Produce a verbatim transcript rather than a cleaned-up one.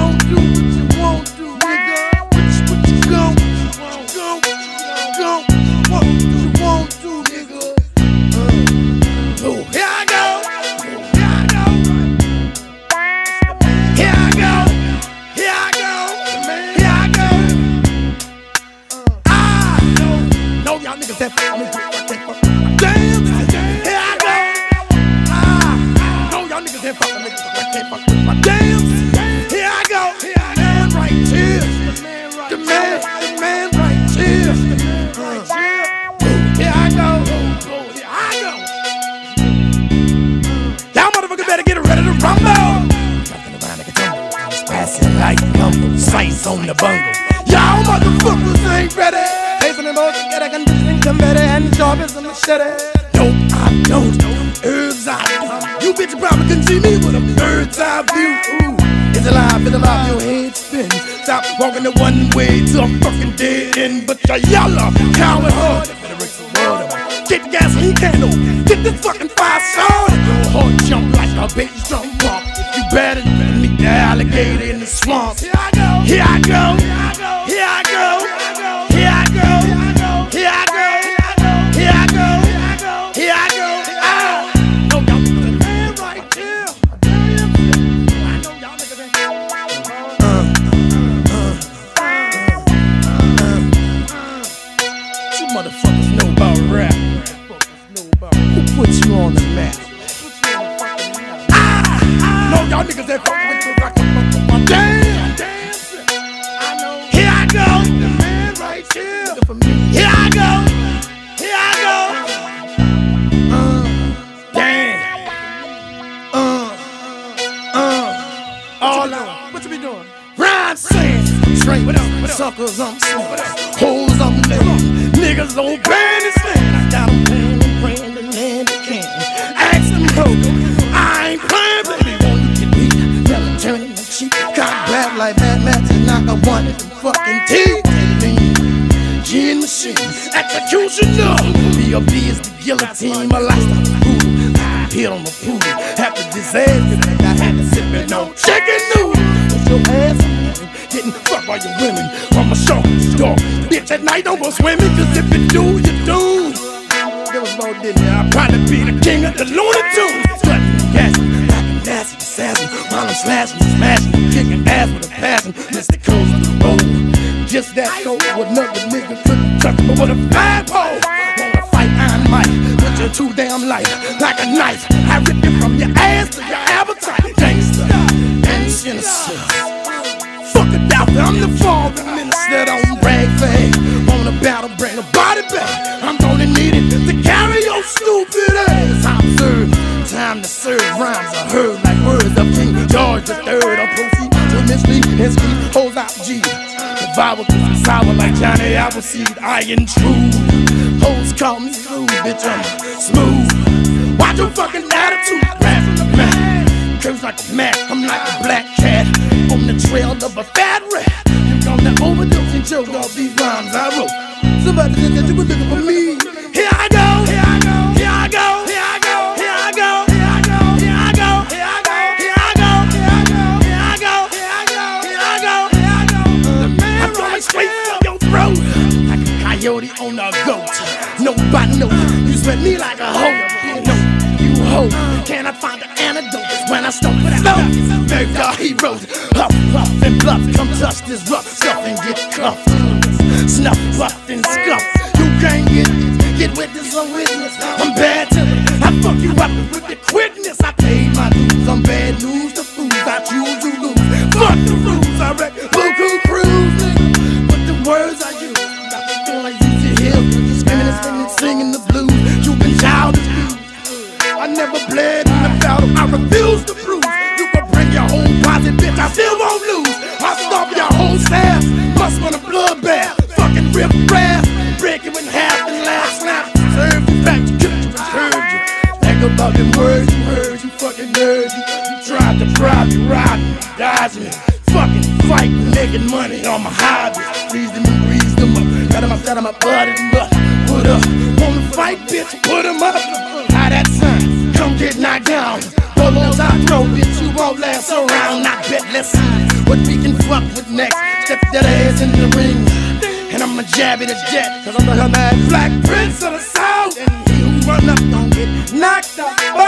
gon' do what you won't do, nigga. What you, what you gon' gon' gon' what you won't do, nigga. Uh, oh, here I go. Here I go. Here I go. Here I go. Here I go. Ah, no, no, y'all niggas that fuck me. Damn, here I go. Ah, no, y'all niggas that fuck me. I can't fuck with my damn. Here I go. The man right here. The man, the man right here. Uh, here I go. Here I go. Y'all motherfuckers better get ready to rumble. Passing like gumbo, sights on the bungle. Y'all motherfuckers ain't ready. Facing them both together, conditioning come better and sharp as a machete. Dope, I don't. Herbs, I do. You bitch probably can see me with a bird's eye view. Ooh, it's alive, it's alive, your head spin. Stop walking the one way to a fucking dead end. But you're yellow, coward hard. Better break some water. Get the gasoline candle. Get this fucking fire started. Your heart jump like a bass drum pump. If you better meet the alligator in the swamp. Here I go. Here I go. Here I go. Here I go. Here I go. Here I go. Here I go. Ah. No, y'all niggas the man right here. I know y'all niggas ain't. Uh, uh, uh, uh, you motherfuckers know about rap. Who put you on the map? Ah. No, y'all niggas ain't fucking with me. Damn. Here I go. The man right here. Here I go. Here I go. Uh, damn. Uh, uh, all out. What you be doing? Rhyme saying. Straight with them. Suckers I'm swinging. Hoes I'm laying. Niggas old band is slaying. I got them paying and praying and land they can. Ask them hoes. I ain't playing, baby. Won't you get beat? Tell them turning the cheek. Cock black like Mad Max and knock a one at the fucking teeth. Gin machine, executioner. B O B is the guillotine. My lifestyle food. Hit on the pool. After disaster, I had to sip it on chicken noodle. With your ass getting fucked by your women. From my show, dog. Bitch, at night don't go swimming. Cause if you do, you do. There was more than there. I'd probably be the king of the Looney Tunes. Cutting the gas, knocking nasty, assassin. While I'm slashing, smashing, kicking ass with a passion. Mister Coast of the road. Just that cold, what another nigga couldn't touch me with a flagpole. Wanna fight Iron Mike, but you're too damn light. Like a knife, I rip you from your ass to your appetite. Gangsta and sinister. Fuck a doctor, I'm the foreign minister. Don't brag fag. On a battle, bring a body back. I'm gonna need it to carry your stupid ass. I'm served, time to serve. Rhymes are heard like words of King George the Third. I'm proceed to mislead and speak, holds out G. Survival cause I'm sour like Johnny Appleseed. I am true. Hoes call me smooth, bitch, I'm smooth. Watch your fucking attitude. Rap from the Mac. Curves like a Mac, I'm like a black cat. On the trail of a fat rat. You gonna overdose and choke off these rhymes I wrote. Somebody said that you were looking for me. Here I go. Here I go. Here I go. Here I go. Here I go. Here I go. Here I go. Here I go. Here I go. Here I go. Here I go. Here I go. Here I go. Here I go. I'm going straight from your throat like a coyote on a goat. Nobody knows you sweat me like a hoe. No, you hoe. Cannot find the antidote when I start with flow. Make our heroes huff, puff, and bluff. Come touch this rough stuff and get cuffed. Snuff, puff, and scuff. You can't get get with this unwitness. I'm bad to it. I fuck you up with the quickness. I paid my dues. I'm bad news to fools. I choose to lose. Fuck the rules. I wreck Buku Cruise. Words I use, got me feeling like Easy Hill. Screaming and screaming, singing the blues. You've been childish blues. I never bled in the battle, I refuse to bruise. You can bring your whole posse, bitch, I still won't lose. I stop your whole staff, must want a bloodbath. Fucking rip brass, break you in half and last snap. Serve you back, you killed you and heard you. Think about them words you heard, you fucking nerd. You, you tried to bribe me, rob me, dodge me. Fucking fight, making money on my hobby. Freeze them and grease them up. Got them up, got them up, butted them up. Put up, wanna fight, bitch, put them up. How that son, come get knocked down. Hold on, I throw, bitch, you won't last around. I bet, let's see what Boys speaking fuck with next. Step that ass in the ring, and I'ma jab it a jet. Cause I'm the hell mad black prince of the south, and he who run up gon' get knocked out.